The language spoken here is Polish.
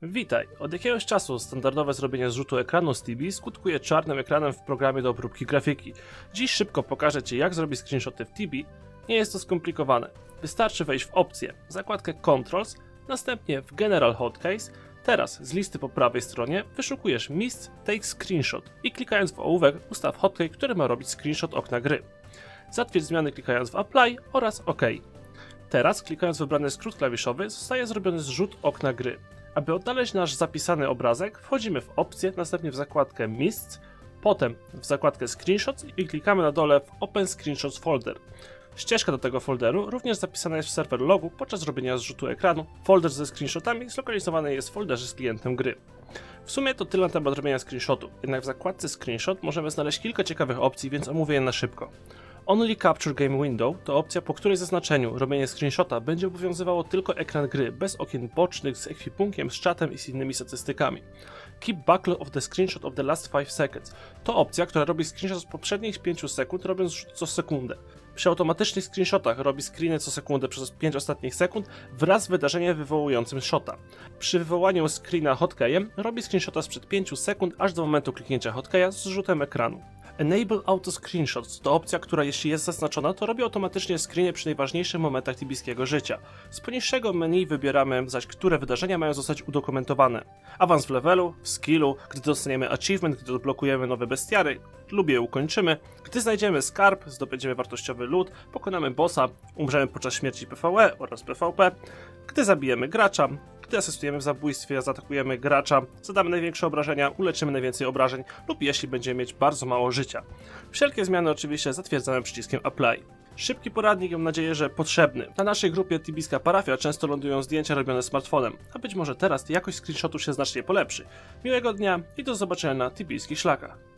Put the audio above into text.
Witaj! Od jakiegoś czasu standardowe zrobienie zrzutu ekranu z Tibi skutkuje czarnym ekranem w programie do obróbki grafiki. Dziś szybko pokażę Ci, jak zrobić screenshoty w Tibi. Nie jest to skomplikowane. Wystarczy wejść w opcję, w zakładkę Controls, następnie w General Hotkeys. Teraz z listy po prawej stronie wyszukujesz miejsc Take Screenshot i klikając w ołówek ustaw hotkey, który ma robić screenshot okna gry. Zatwierdź zmiany klikając w Apply oraz OK. Teraz klikając w wybrany skrót klawiszowy zostaje zrobiony zrzut okna gry. Aby odnaleźć nasz zapisany obrazek, wchodzimy w opcję, następnie w zakładkę Miejsc, potem w zakładkę Screenshots i klikamy na dole w Open Screenshots Folder. Ścieżka do tego folderu również zapisana jest w serwer logu podczas robienia zrzutu ekranu. Folder ze screenshotami zlokalizowany jest w folderze z klientem gry. W sumie to tyle na temat robienia screenshotu, jednak w zakładce Screenshot możemy znaleźć kilka ciekawych opcji, więc omówię je na szybko. Only Capture Game Window to opcja, po której zaznaczeniu robienie screenshota będzie obowiązywało tylko ekran gry, bez okien bocznych, z ekwipunkiem, z czatem i z innymi statystykami. Keep Backlog of the Screenshot of the Last 5 Seconds to opcja, która robi screenshot z poprzednich 5 sekund, robiąc rzut co sekundę. Przy automatycznych screenshotach robi screeny co sekundę przez 5 ostatnich sekund wraz z wydarzeniem wywołującym shota. Przy wywołaniu screena hotkeyem robi screenshota sprzed 5 sekund aż do momentu kliknięcia hotkeya z zrzutem ekranu. Enable Auto Screenshots to opcja, która jeśli jest zaznaczona, to robi automatycznie screeny przy najważniejszych momentach tibijskiego życia. Z poniższego menu wybieramy zaś, które wydarzenia mają zostać udokumentowane. Awans w levelu, w skillu, gdy dostaniemy achievement, gdy odblokujemy nowe bestiary lub je ukończymy, gdy znajdziemy skarb, zdobędziemy wartościowy loot, pokonamy bossa, umrzemy podczas śmierci PvE oraz PvP, gdy zabijemy gracza, gdy asystujemy w zabójstwie, zaatakujemy gracza, zadamy największe obrażenia, uleczymy najwięcej obrażeń lub jeśli będziemy mieć bardzo mało życia. Wszelkie zmiany oczywiście zatwierdzamy przyciskiem Apply. Szybki poradnik, mam nadzieję, że potrzebny. Na naszej grupie Tibijska Parafia często lądują zdjęcia robione smartfonem, a być może teraz jakość screenshotu się znacznie polepszy. Miłego dnia i do zobaczenia na tibijskich szlakach.